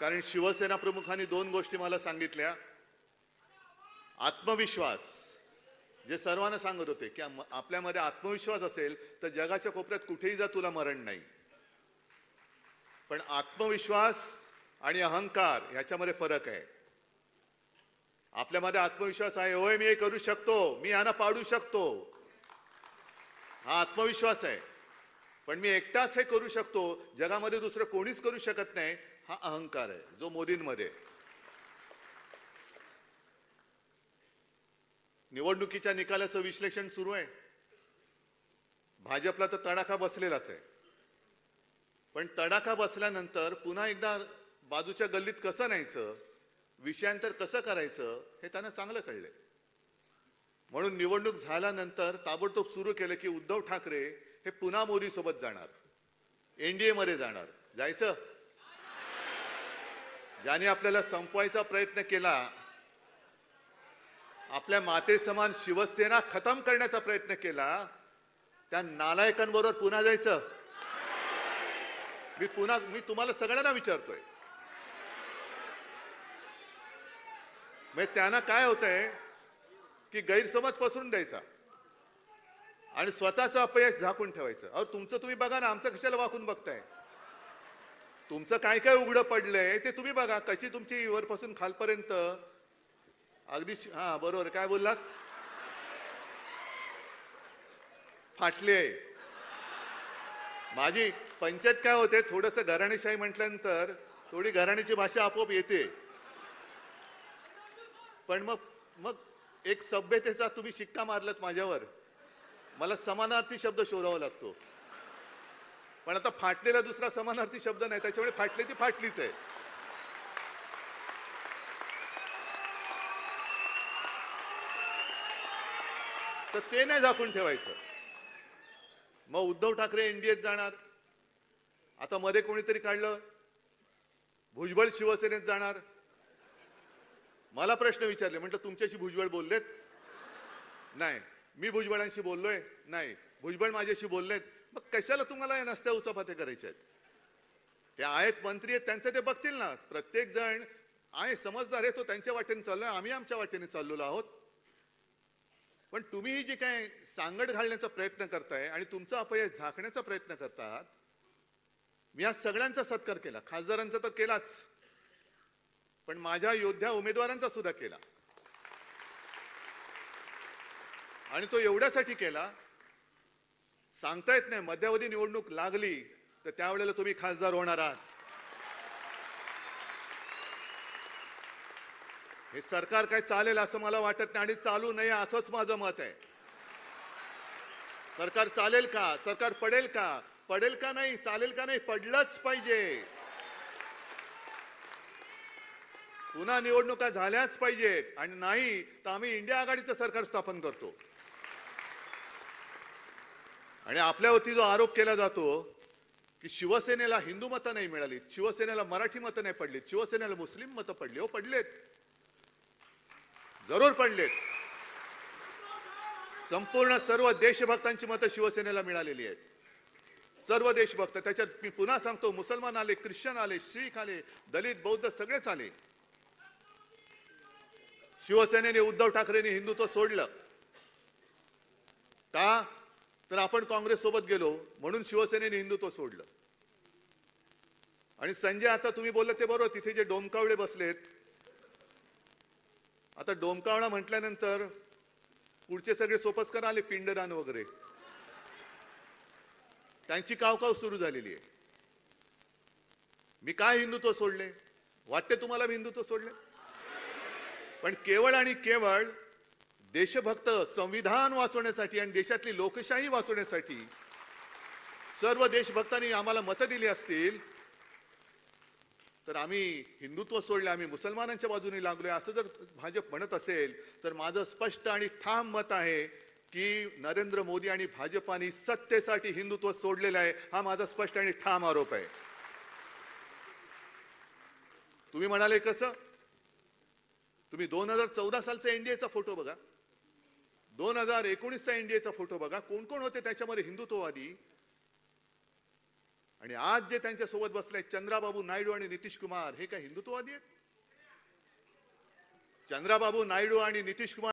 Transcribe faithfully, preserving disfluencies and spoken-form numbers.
कारण शिवसेना प्रमुखांनी दोन गोष्टी मला सांगितल्या. आत्मविश्वास, जे सर्वांना सांगत होते की आपल्यामध्ये आत्मविश्वास असेल तर जगाच्या कोपऱ्यात कुठेही जा तुला मरण नाही. पण आत्मविश्वास आणि अहंकार ह्याच्यामध्ये फरक आहे. आपल्यामध्ये आत्मविश्वास आहे, होय मी हे करू शकतो, मी यांना पाडू शकतो, हा आत्मविश्वास आहे. पण मी एकटाच हे करू शकतो, जगामध्ये दुसरं कोणीच करू शकत नाही, हा अहंकार आहे, जो मोदींमध्ये. निवडणुकीच्या निकालाचं विश्लेषण सुरू आहे. भाजपला तर तडाखा बसलेलाच आहे. पण तडाखा बसल्यानंतर पुन्हा एकदा बाजूच्या गल्लीत कसं न्यायचं, विषयांतर कसं करायचं हे त्यांना चांगलं कळलंय. म्हणून निवडणूक झाल्यानंतर ताबडतोब सुरू केलं की उद्धव ठाकरे हे पुन्हा मोदी सोबत जाणार, एनडीए मध्ये जाणार. जायचं? ज्याने आपल्याला संपवायचा प्रयत्न केला, आपल्या माते समान शिवसेना खतम करण्याचा प्रयत्न केला, त्या नालायकांबरोबर पुन्हा जायचं? मी पुन्हा मी तुम्हाला सगळ्यांना विचारतोय. मग त्यांना काय होतंय की गैरसमज पसरून द्यायचा आणि स्वतःचं अपयश झाकून ठेवायचं. अहो तुमचं तुम्ही बघा ना, आमचं कशाला वाकून बघताय? तुमचं काय काय उघडं पडलंय ते तुम्ही बघा. कशी तुमची वरपासून खालपर्यंत अगदी, हा बरोबर, काय बोललात? फाटली आहे. माझी पंचायत काय होते, थोडंसं घराणेशाही म्हटल्यानंतर थोडी घराण्याची भाषा आपोआप येते. पण मग मग एक सभ्यतेचा तुम्ही शिक्का मारलात माझ्यावर, मला समानार्थी शब्द शोधावा लागतो. पण आता फाटलेला दुसरा समानार्थी शब्द नाही, त्याच्यामुळे फाटली ती फाटलीच आहे. तर ते नाही झाकून ठेवायचं. मग उद्धव ठाकरे एनडीएत जाणार. आता मध्ये कोणीतरी काढलं भुजबळ शिवसेनेत जाणार. मला प्रश्न विचारले, म्हटलं तुमच्याशी भुजबळ बोललेत? नाही. मी भुजबळांशी बोललोय? नाही. भुजबळ माझ्याशी बोललेत? मग कशाला तुम्हाला या नसत्या उचापात्या करायच्या आहेत? ते आहेत मंत्री आहेत, त्यांचं ते बघतील ना. प्रत्येक जण आहे समजदार आहे, तो त्यांच्या वाटेने चाललोय, आम्ही आमच्या वाटेने चाललेलो आहोत. पण तुम्ही ही जी काय सांगड घालण्याचा प्रयत्न करताय आणि तुमचा अपयश झाकण्याचा प्रयत्न करतात, मी आज सगळ्यांचा सत्कार केला, खासदारांचा तर केलाच, पण माझ्या योद्ध्या उमेदवारांचा सुद्धा केला. आणि तो एवढ्यासाठी केला, सांगता येत नाही, मध्यावधी निवडणूक लागली तर त्यावेळेला तुम्ही खासदार होणार आहात. हे सरकार काय चालेल असं मला वाटत नाही आणि चालू नये असंच माझं मत आहे. सरकार चालेल का? सरकार पडेल का? पडेल का नाही? चालेल का नाही? पडलंच पाहिजे. पुन्हा निवडणुका झाल्याच पाहिजेत आणि नाही तर आम्ही इंडिया आघाडीचं सरकार स्थापन करतो. आणि आपल्यावरती जो आरोप केला जातो की शिवसेनेला हिंदू मतं नाही मिळाली, शिवसेनेला मराठी मतं नाही पडली, शिवसेनेला मुस्लिम मतं पडली. हो पडलेत, जरूर पडलेत. संपूर्ण सर्व देशभक्तांची मतं शिवसेनेला मिळालेली आहेत. सर्व देशभक्त, त्याच्यात मी पुन्हा सांगतो, मुसलमान आले, ख्रिश्चन आले, शीख आले, दलित, बौद्ध सगळेच आले. शिवसेनेने, उद्धव ठाकरेंनी हिंदुत्व सोडलं का? तर आपण काँग्रेस सोबत गेलो म्हणून शिवसेनेने हिंदुत्व सोडलं. आणि संजय, आता तुम्ही बोलले ते बरोबर, तिथे जे डोमकावळे बसलेत, आता डोमकावळा म्हटल्यानंतर पुढचे सगळे सोपस्कर आले, पिंडदान वगैरे, त्यांची कावकाव सुरू झालेली आहे. मी काय हिंदुत्व सोडले? वाटते तुम्हाला मी हिंदुत्व सोडले? पण केवळ आणि केवळ देशभक्त, संविधान वाचवण्यासाठी आणि देशातली लोकशाही वाचवण्यासाठी सर्व देशभक्तांनी आम्हाला मतं दिली असतील तर आम्ही हिंदुत्व सोडले, आम्ही मुसलमानांच्या बाजूने लागलोय असं जर भाजप म्हणत असेल तर माझं स्पष्ट आणि ठाम मत आहे की नरेंद्र मोदी आणि भाजपाने सत्तेसाठी हिंदुत्व सोडलेलं आहे. हा माझा स्पष्ट आणि ठाम आरोप आहे. तुम्ही म्हणाले कसं? तुम्ही दोन हजार चौदा सालचा एनडीएचा फोटो बघा, दोन हजार एकोणीसचा एनडीएचा फोटो बघा, कोण कोण होते त्याच्यामध्ये हिंदुत्ववादी. आणि आज जे त्यांच्या सोबत बसले चंद्राबाबू नायडू आणि नितीश कुमार हे काय हिंदुत्ववादी आहेत? चंद्राबाबू नायडू आणि नितीश कुमार